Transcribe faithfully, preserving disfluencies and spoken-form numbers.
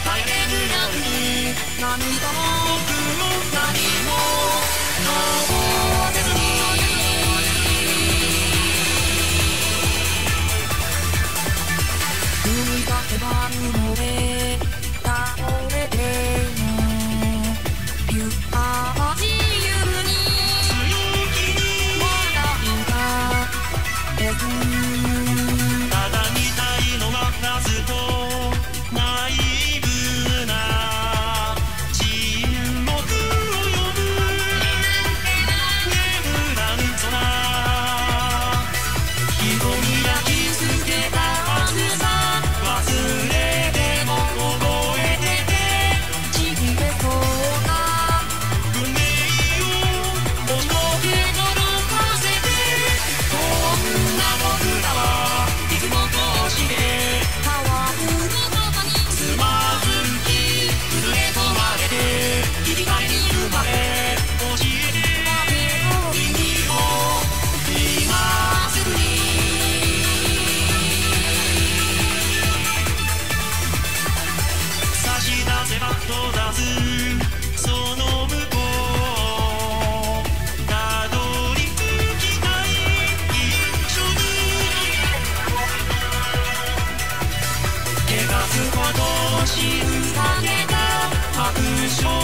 帰れる夜に何とも僕も何も残せずに踏みかけば布で倒れてもゆあ自由に強気に笑いがですただ見たいのは夏とナイブな沈黙を呼ぶ眠らぬ空瞳焼き付けたはずさ忘れても覚えててちぎれそうな運命をおのけ届かせてこんな僕らはいつも通して変わることにつまずき崩れ飛ばれて生き返り生まれ教えてあげる意味を今すぐに差し出せば閉ざすその向こうたどり着きたい一緒に描くことを知るだけが確証